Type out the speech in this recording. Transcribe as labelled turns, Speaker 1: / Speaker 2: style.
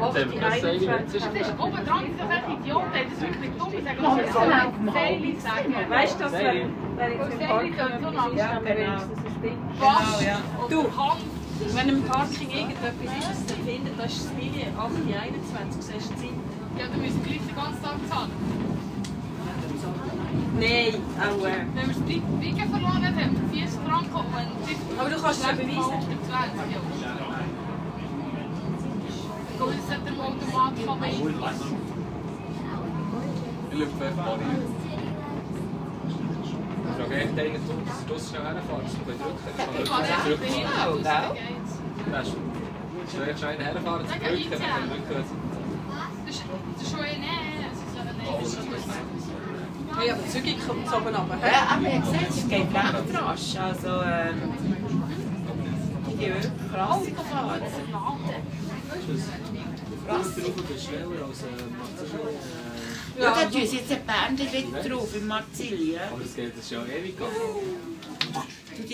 Speaker 1: 8, 21.
Speaker 2: Das ist oben dran, das sind Idioten, das ist wirklich dumm. Ich sage, Seili sagen.
Speaker 1: Weißt du, das wäre jetzt
Speaker 2: Seili können so lang
Speaker 1: ja, genau.
Speaker 2: Was?
Speaker 1: Ja.
Speaker 2: Du,
Speaker 3: Wenn im Parking irgendetwas ist, das dann findet, das ist das Billy 8,21, siehst du die Zeit?
Speaker 2: ja, du musst gleich den ganzen Tag zahlen.
Speaker 3: Nein, auch
Speaker 2: Wenn wir das Bricken verloren haben, 40 Franken und wenn
Speaker 3: aber du kannst es ja beweisen.
Speaker 2: 20, ja. Gut, das hat der Automat von mir.
Speaker 4: Ich schaue einfach mal rein. Ich frage echt eigentlich, du musst schnell herfahren, dass du drücken
Speaker 2: Ich kann echt nicht hin.
Speaker 4: kannst. Du musst schnell herfahren, dass du drücken kannst.
Speaker 2: Das ist schon nein, es ist ja
Speaker 3: Ja, aber zügig kommt es oben runter.
Speaker 1: Ja, aber ihr seht, es geht recht rasch. Also, die gehen krass gefahren. Ja, da tun sie jetzt ein Bändchen drauf, im Marzilli.
Speaker 4: Aber das geht ja ewig.